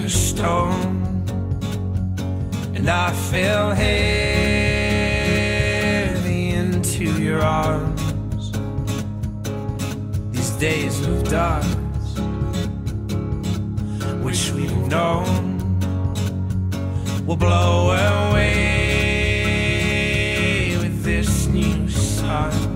the stone, and I fell heavy into your arms. These days of dust, which we've known, will blow away with this new sun.